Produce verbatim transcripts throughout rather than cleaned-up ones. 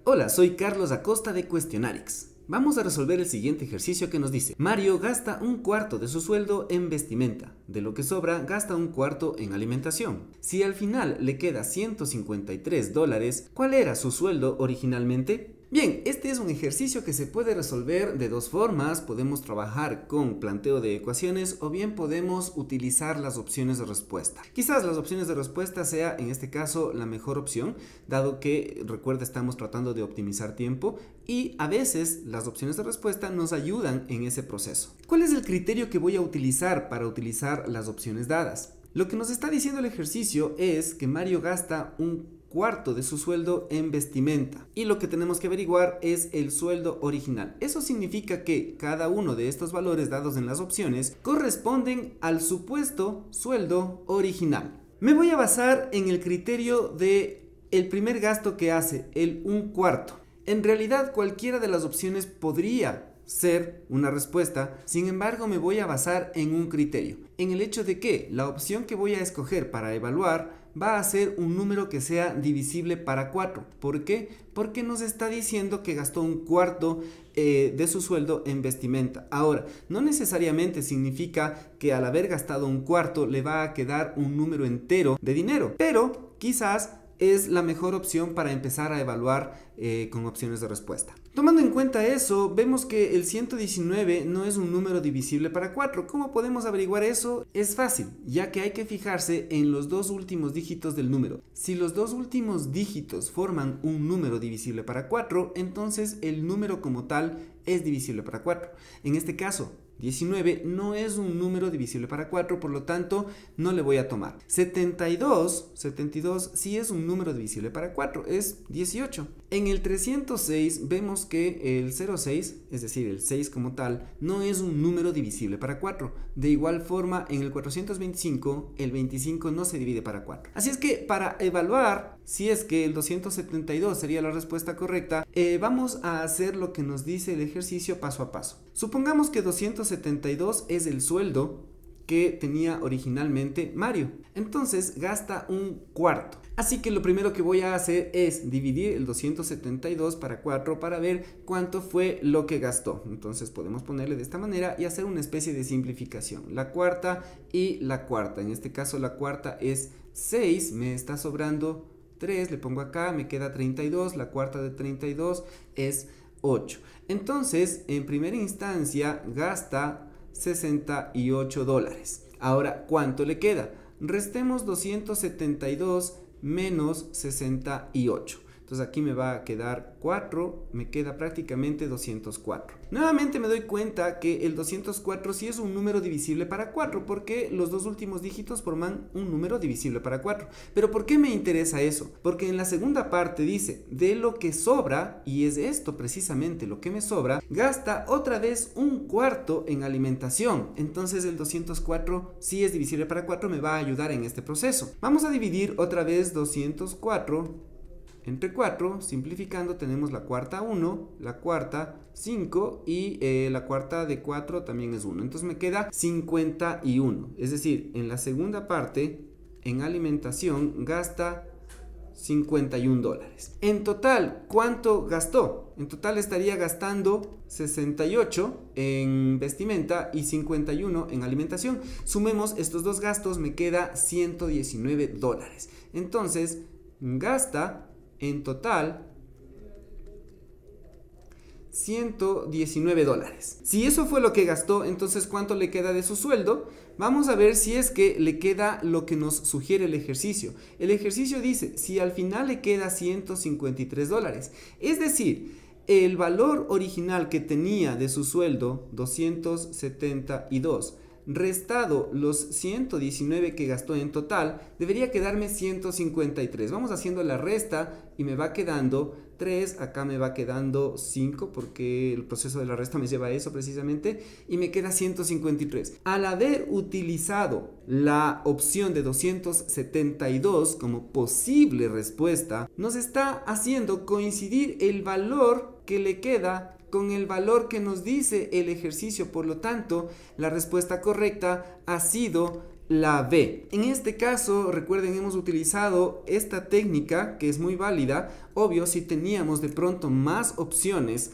Hola, soy Carlos Acosta de Questionarix. Vamos a resolver el siguiente ejercicio que nos dice: Mario gasta un cuarto de su sueldo en vestimenta, de lo que sobra gasta un cuarto en alimentación. Si al final le queda ciento cincuenta y tres dólares, ¿cuál era su sueldo originalmente? Bien, este es un ejercicio que se puede resolver de dos formas. Podemos trabajar con planteo de ecuaciones o bien podemos utilizar las opciones de respuesta. Quizás las opciones de respuesta sea en este caso la mejor opción, dado que, recuerda, estamos tratando de optimizar tiempo y a veces las opciones de respuesta nos ayudan en ese proceso. ¿Cuál es el criterio que voy a utilizar para utilizar las opciones dadas? Lo que nos está diciendo el ejercicio es que Mario gasta un cuarto de su sueldo en vestimenta y lo que tenemos que averiguar es el sueldo original. Eso significa que cada uno de estos valores dados en las opciones corresponden al supuesto sueldo original. Me voy a basar en el criterio de el primer gasto que hace, el un cuarto. En realidad cualquiera de las opciones podría ser una respuesta, sin embargo me voy a basar en un criterio, en el hecho de que la opción que voy a escoger para evaluar va a ser un número que sea divisible para cuatro. ¿Por qué? Porque nos está diciendo que gastó un cuarto eh, de su sueldo en vestimenta. Ahora, no necesariamente significa que al haber gastado un cuarto le va a quedar un número entero de dinero, pero quizás es la mejor opción para empezar a evaluar eh, con opciones de respuesta. Tomando en cuenta eso, vemos que el ciento diecinueve no es un número divisible para cuatro. ¿Cómo podemos averiguar eso? Es fácil, ya que hay que fijarse en los dos últimos dígitos del número. Si los dos últimos dígitos forman un número divisible para cuatro, entonces el número como tal es divisible para cuatro. En este caso, diecinueve no es un número divisible para cuatro, por lo tanto no le voy a tomar. setenta y dos, setenta y dos sí es un número divisible para cuatro, es dieciocho. En el trescientos seis vemos que el cero punto seis, es decir, el seis como tal, no es un número divisible para cuatro. De igual forma, en el cuatrocientos veinticinco, el veinticinco no se divide para cuatro. Así es que para evaluar si es que el doscientos setenta y dos sería la respuesta correcta, eh, vamos a hacer lo que nos dice el ejercicio paso a paso. Supongamos que doscientos setenta y dos es el sueldo que tenía originalmente Mario. Entonces gasta un cuarto. Así que lo primero que voy a hacer es dividir el doscientos setenta y dos para cuatro para ver cuánto fue lo que gastó. Entonces podemos ponerle de esta manera y hacer una especie de simplificación. La cuarta y la cuarta. En este caso la cuarta es seis, me está sobrando tres, le pongo acá, me queda treinta y dos. La cuarta de treinta y dos es ocho. Entonces, en primera instancia gasta sesenta y ocho dólares. Ahora, ¿cuánto le queda? Restemos doscientos setenta y dos menos sesenta y ocho. Entonces aquí me va a quedar cuatro, me queda prácticamente doscientos cuatro. Nuevamente me doy cuenta que el doscientos cuatro sí es un número divisible para cuatro, porque los dos últimos dígitos forman un número divisible para cuatro. Pero ¿por qué me interesa eso? Porque en la segunda parte dice, de lo que sobra, y es esto precisamente lo que me sobra, gasta otra vez un cuarto en alimentación. Entonces el doscientos cuatro sí es divisible para cuatro, me va a ayudar en este proceso. Vamos a dividir otra vez doscientos cuatro entre cuatro, simplificando tenemos la cuarta uno, la cuarta cinco y eh, la cuarta de cuatro también es uno. Entonces me queda cincuenta y uno. Es decir, en la segunda parte, en alimentación, gasta cincuenta y un dólares. En total, ¿cuánto gastó? En total estaría gastando sesenta y ocho en vestimenta y cincuenta y uno en alimentación. Sumemos estos dos gastos, me queda ciento diecinueve dólares. Entonces, gasta en total ciento diecinueve dólares. Si eso fue lo que gastó, entonces ¿cuánto le queda de su sueldo? Vamos a ver si es que le queda lo que nos sugiere el ejercicio. El ejercicio dice, si al final le queda ciento cincuenta y tres dólares, es decir, el valor original que tenía de su sueldo, doscientos setenta y dos, restado los ciento diecinueve que gastó en total, debería quedarme ciento cincuenta y tres. Vamos haciendo la resta y me va quedando tres, acá me va quedando cinco porque el proceso de la resta me lleva a eso precisamente y me queda ciento cincuenta y tres. Al haber utilizado la opción de doscientos setenta y dos como posible respuesta, nos está haciendo coincidir el valor que le queda con el valor que nos dice el ejercicio. Por lo tanto, la respuesta correcta ha sido la B. En este caso, recuerden, hemos utilizado esta técnica que es muy válida. Obvio, si teníamos de pronto más opciones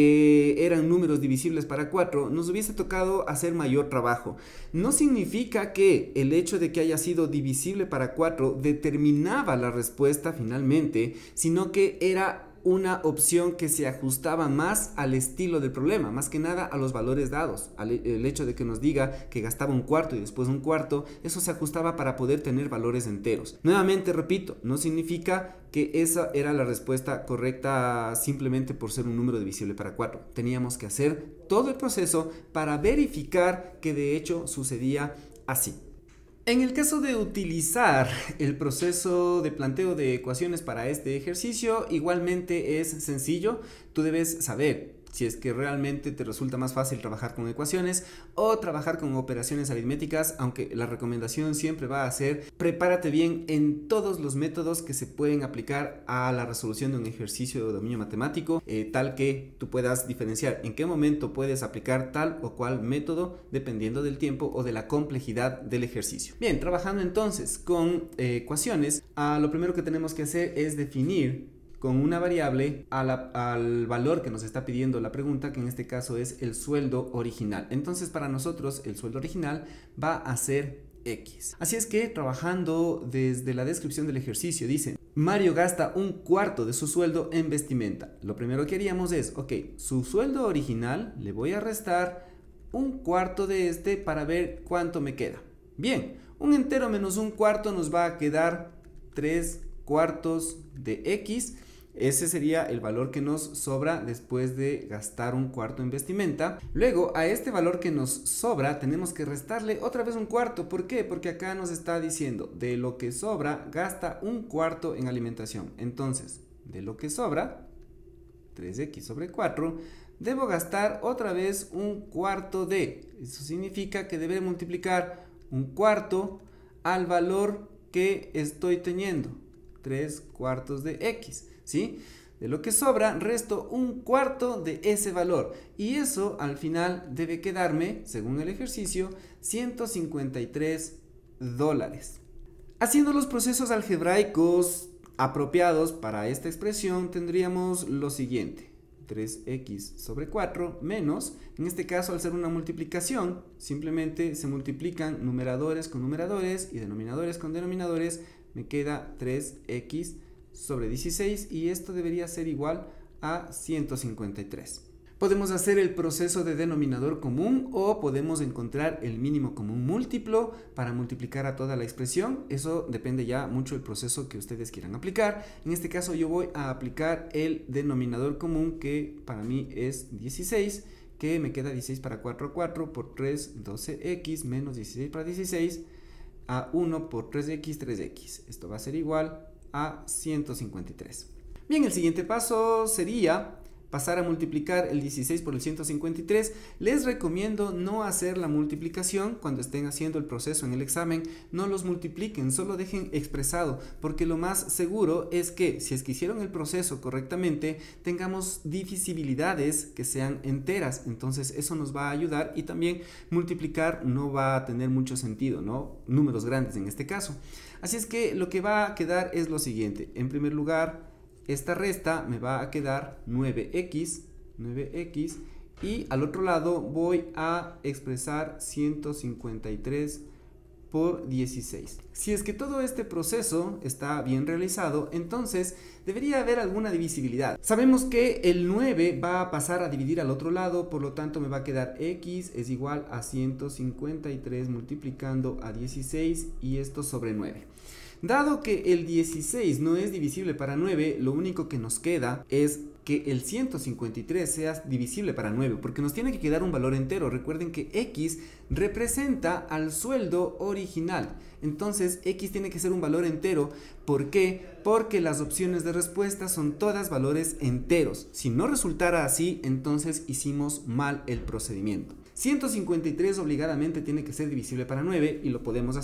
que eran números divisibles para cuatro, nos hubiese tocado hacer mayor trabajo. No significa que el hecho de que haya sido divisible para cuatro determinaba la respuesta finalmente, sino que era una opción que se ajustaba más al estilo del problema, más que nada a los valores dados. Al, el hecho de que nos diga que gastaba un cuarto y después un cuarto, eso se ajustaba para poder tener valores enteros. Nuevamente repito, no significa que esa era la respuesta correcta simplemente por ser un número divisible para cuatro. Teníamos que hacer todo el proceso para verificar que de hecho sucedía así. En el caso de utilizar el proceso de planteo de ecuaciones para este ejercicio, igualmente es sencillo. Tú debes saber si es que realmente te resulta más fácil trabajar con ecuaciones o trabajar con operaciones aritméticas, aunque la recomendación siempre va a ser prepárate bien en todos los métodos que se pueden aplicar a la resolución de un ejercicio de dominio matemático, eh, tal que tú puedas diferenciar en qué momento puedes aplicar tal o cual método dependiendo del tiempo o de la complejidad del ejercicio. Bien, trabajando entonces con eh, ecuaciones, ah, lo primero que tenemos que hacer es definir con una variable a la, al valor que nos está pidiendo la pregunta, que en este caso es el sueldo original. Entonces para nosotros el sueldo original va a ser X. Así es que trabajando desde la descripción del ejercicio dice: Mario gasta un cuarto de su sueldo en vestimenta. Lo primero que haríamos es, ok, su sueldo original le voy a restar un cuarto de este para ver cuánto me queda. Bien, un entero menos un cuarto nos va a quedar tres cuartos de X. Ese sería el valor que nos sobra después de gastar un cuarto en vestimenta. Luego, a este valor que nos sobra tenemos que restarle otra vez un cuarto. ¿Por qué? Porque acá nos está diciendo de lo que sobra gasta un cuarto en alimentación. Entonces, de lo que sobra, tres X sobre cuatro, debo gastar otra vez un cuarto de. Eso significa que deberé multiplicar un cuarto al valor que estoy teniendo, tres cuartos de X, ¿sí? De lo que sobra, resto un cuarto de ese valor. Y eso al final debe quedarme, según el ejercicio, ciento cincuenta y tres dólares. Haciendo los procesos algebraicos apropiados para esta expresión, tendríamos lo siguiente: tres X sobre cuatro menos, en este caso al ser una multiplicación, simplemente se multiplican numeradores con numeradores y denominadores con denominadores. Me queda tres X sobre dieciséis y esto debería ser igual a ciento cincuenta y tres. Podemos hacer el proceso de denominador común o podemos encontrar el mínimo común múltiplo para multiplicar a toda la expresión. Eso depende ya mucho del proceso que ustedes quieran aplicar. En este caso yo voy a aplicar el denominador común, que para mí es dieciséis, que me queda dieciséis para cuatro, cuatro por tres, doce X menos dieciséis para dieciséis, a uno por tres X, tres X. Esto va a ser igual a ciento cincuenta y tres. Bien, el siguiente paso sería pasar a multiplicar el dieciséis por el ciento cincuenta y tres. Les recomiendo no hacer la multiplicación cuando estén haciendo el proceso en el examen. No los multipliquen, solo dejen expresado, porque lo más seguro es que si es que hicieron el proceso correctamente, tengamos divisibilidades que sean enteras. Entonces eso nos va a ayudar, y también multiplicar no va a tener mucho sentido, ¿no? Números grandes en este caso. Así es que lo que va a quedar es lo siguiente. En primer lugar, esta resta me va a quedar nueve X, nueve X, y al otro lado voy a expresar ciento cincuenta y tres por dieciséis. Si es que todo este proceso está bien realizado, entonces debería haber alguna divisibilidad. Sabemos que el nueve va a pasar a dividir al otro lado, por lo tanto me va a quedar X es igual a ciento cincuenta y tres multiplicando a dieciséis, y esto sobre nueve. Dado que el dieciséis no es divisible para nueve, lo único que nos queda es que el ciento cincuenta y tres sea divisible para nueve, porque nos tiene que quedar un valor entero. Recuerden que X representa al sueldo original, entonces X tiene que ser un valor entero. ¿Por qué? Porque las opciones de respuesta son todas valores enteros. Si no resultara así, entonces hicimos mal el procedimiento. ciento cincuenta y tres obligadamente tiene que ser divisible para nueve, y lo podemos hacer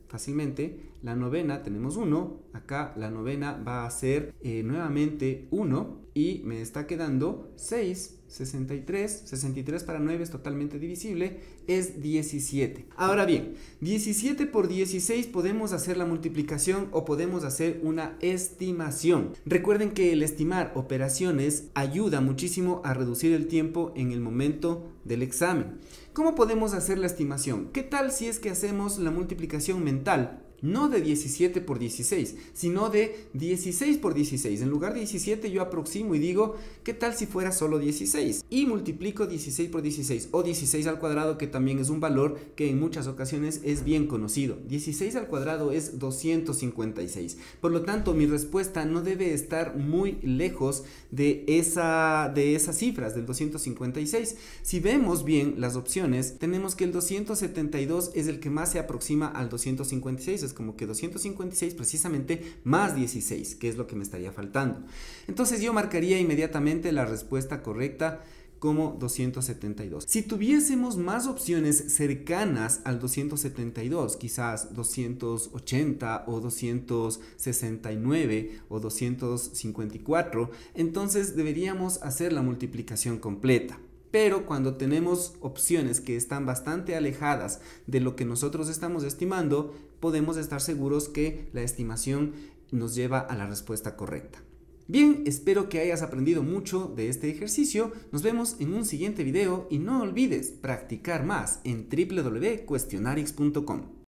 fácilmente, la novena tenemos uno, acá la novena va a ser eh, nuevamente uno y me está quedando seis, sesenta y tres, sesenta y tres para nueve es totalmente divisible, es diecisiete. Ahora bien, diecisiete por dieciséis podemos hacer la multiplicación o podemos hacer una estimación. Recuerden que el estimar operaciones ayuda muchísimo a reducir el tiempo en el momento del examen. ¿Cómo podemos hacer la estimación? ¿Qué tal si es que hacemos la multiplicación mental? No de diecisiete por dieciséis, sino de dieciséis por dieciséis. En lugar de diecisiete yo aproximo y digo, ¿qué tal si fuera solo dieciséis? Y multiplico dieciséis por dieciséis o dieciséis al cuadrado, que también es un valor que en muchas ocasiones es bien conocido. dieciséis al cuadrado es doscientos cincuenta y seis. Por lo tanto, mi respuesta no debe estar muy lejos de, esa, de esas cifras, del doscientos cincuenta y seis. Si vemos bien las opciones, tenemos que el doscientos setenta y dos es el que más se aproxima al doscientos cincuenta y seis. Es como que doscientos cincuenta y seis precisamente más dieciséis, que es lo que me estaría faltando. Entonces yo marcaría inmediatamente la respuesta correcta como doscientos setenta y dos. Si tuviésemos más opciones cercanas al doscientos setenta y dos, quizás doscientos ochenta o doscientos sesenta y nueve o doscientos cincuenta y cuatro, entonces deberíamos hacer la multiplicación completa. Pero cuando tenemos opciones que están bastante alejadas de lo que nosotros estamos estimando, podemos estar seguros que la estimación nos lleva a la respuesta correcta. Bien, espero que hayas aprendido mucho de este ejercicio. Nos vemos en un siguiente video y no olvides practicar más en w w w punto cuestionarix punto com.